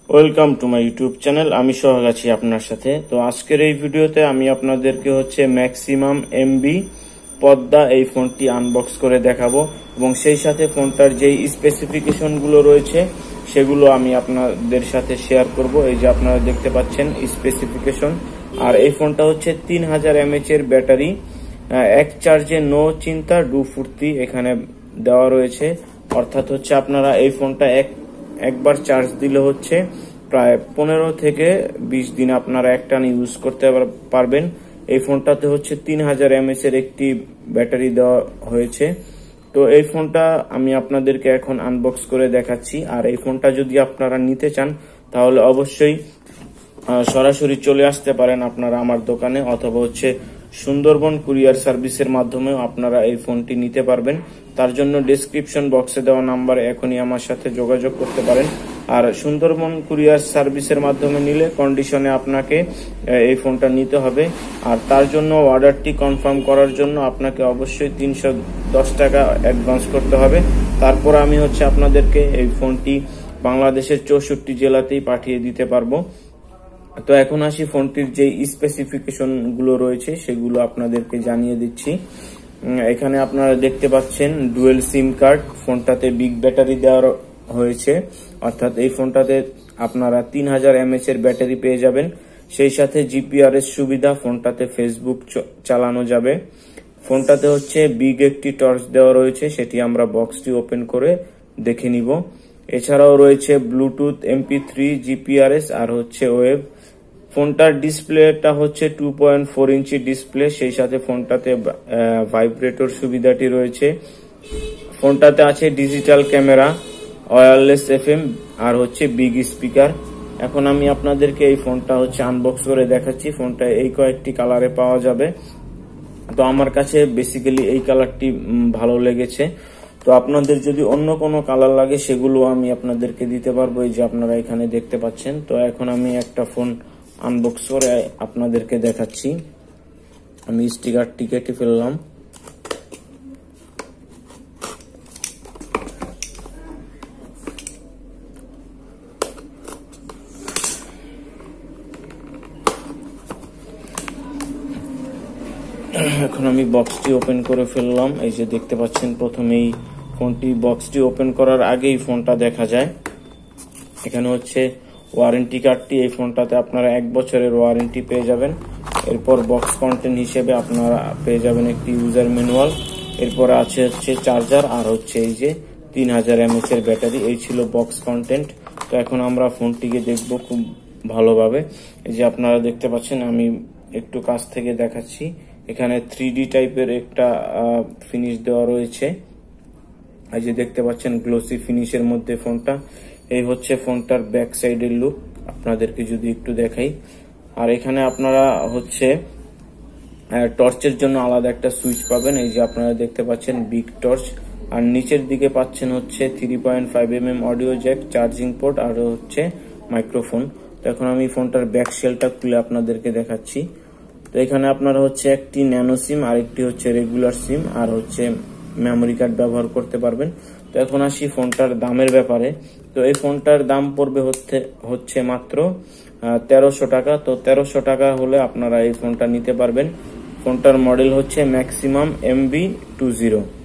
Welcome to my YouTube channel. আমি সোহাগ আছি আপনার সাথে। তো আজকের এই ভিডিওতে আমি আপনাদেরকে ম্যাক্সিমাম এমবি পদ্মা এই ফোনটি আনবক্স করে দেখাবো এবং সেই সাথে ফোনটার যেই স্পেসিফিকেশন গুলো রয়েছে সেগুলো আমি আপনাদের সাথে শেয়ার করব। এই যে আপনারা দেখতে পাচ্ছেন স্পেসিফিকেশন। আর এই ফোনটা 3000 mAh এর ব্যাটারি, এক চার্জে নো চিন্তা ডু ফুর্তি এখানে দেওয়া রয়েছে। অর্থাৎ আপনারা এই ফোনটা একবার চার্জ দিলে প্রায় 15 থেকে 20 দিন আপনারা একটানা ইউজ করতে পারবেন। এই ফোনটাতে 3000 mAh এর একটি ব্যাটারি দেওয়া হয়েছে। তো এই ফোনটা আমি আপনাদেরকে এখন আনবক্স করে দেখাচ্ছি। আর এই ফোনটা যদি আপনারা নিতে চান তাহলে অবশ্যই সরাসরি চলে আসতে পারেন আপনারা আমার দোকানে, অথবা সুন্দরবন কুরিয়ার সার্ভিসের মাধ্যমেও আপনারা এই ফোনটি নিতে পারবেন। তার জন্য ডেসক্রিপশন বক্সে দেওয়া নাম্বারে এখনই আমার সাথে যোগাযোগ করতে পারেন। আর সুন্দরবন কুরিয়ার সার্ভিসের মাধ্যমে নিলে কন্ডিশনে আপনাকে এই ফোনটা নিতে হবে। আর তার জন্য অর্ডারটি কনফার্ম করার জন্য আপনাকে অবশ্যই 310 টাকা অ্যাডভান্স করতে হবে। তারপর আমি আপনাদেরকে এই ফোনটি বাংলাদেশের 64 জেলাতেই পাঠিয়ে দিতে পারবো। তো এখন আসি ফোনটির যে স্পেসিফিকেশন গুলো রয়েছে সেগুলো আপনাদেরকে জানিয়ে দিচ্ছি। এখানে আপনারা দেখতে পাচ্ছেন ডুয়েল সিম কার্ড, ফোনটাতে বিগ ব্যাটারি দেওয়া হয়েছে। অর্থাৎ এই ফোনটাতে আপনারা 3000 mAh এর ব্যাটারি পেয়ে যাবেন। সেই সাথে জিপিআরএস সুবিধা, ফোনটাতে ফেসবুক চালানো যাবে। ফোনটাতে বিগ একটি টর্চ দেওয়া রয়েছে, সেটি আমরা বক্সটি ওপেন করে দেখে নিব। এছাড়াও রয়েছে ব্লুটুথ, MP3, জিপিআরএস আর ওয়েব। ফোনটার ডিসপ্লেটা 2.4 ইঞ্চি ডিসপ্লে, সেই সাথে ফোনটাতে ভাইব্রেটর সুবিধাটি রয়েছে। ফোনটাতে আছে ডিজিটাল ক্যামেরা, ওয়্যারলেস FM আর বিগ স্পিকার। এখন আমি আপনাদেরকে এই ফোনটা আনবক্স করে দেখাচ্ছি। ফোনটা এই কয়েকটি কালারে পাওয়া যাবে। তো আমার কাছে বেসিক্যালি এই কালারটি ভালো লেগেছে। তো আপনাদের যদি অন্য কোনো কালার লাগে সেগুলো আমি আপনাদেরকে দিতে পারবো। এই যে আপনারা এখানে দেখতে পাচ্ছেন। তো এখন আমি একটা ফোন আনবক্স করে আপনাদেরকে দেখাচ্ছি। আমি স্টিকারটি কেটে ফেললাম। এখন আমি বক্সটি ওপেন করে ফেললাম। এই যে দেখতে পাচ্ছেন প্রথমেই ফোনটি বক্সটি ওপেন করার আগেই ফোনটা দেখা যায়। এখানে ওয়ারেন্টি কার্ডটি, এই ফোনটাতে আপনারা 1 বছরের ওয়ারেন্টি পেয়ে যাবেন। এরপর বক্স কন্টেন্ট হিসেবে আপনারা পেয়ে যাবেন একটি ইউজার ম্যানুয়াল। এরপর আছে চার্জার আর এই যে 3000 mAh এর ব্যাটারি। এই ছিল বক্স কন্টেন্ট। তো এখন আমরা ফোনটিকে দেখব খুব ভালোভাবে। এই যে আপনারা দেখতে পাচ্ছেন, আমি একটু কাছ থেকে দেখাচ্ছি। এখানে 3D টাইপের একটা ফিনিশ দেওয়া রয়েছে। এই যে দেখতে পাচ্ছেন গ্লোসি ফিনিশের মধ্যে ফোনটা। এই ফোনটার ব্যাক সাইডের লুক, আপনাদেরকে যদি একটু দেখাই। আর এখানে আপনারা টর্চের জন্য আলাদা একটা সুইচ পাবেন। এই যে আপনারা দেখতে পাচ্ছেন বিগ টর্চ। আর নিচের দিকে পাচ্ছেন 3.5mm audio jack, charging port আর মাইক্রোফোন। তো এখন আমি ফোনটার ব্যাক শেলটা খুলে আপনাদেরকে দেখাচ্ছি। তো এখানে আপনারা একটি ন্যানো সিম, আরেকটি রেগুলার সিম আর মেমোরি কার্ড ব্যবহার করতে পারবেন। তো এখন আসি ফোনটার দামের ব্যাপারে। তো এই ফোনটার দাম পড়বে মাত্র 1300 টাকা। তো 1300 টাকা হলে আপনারা এই ফোনটা নিতে পারবেন। ফোনটার মডেল ম্যাক্সিমাম MB20।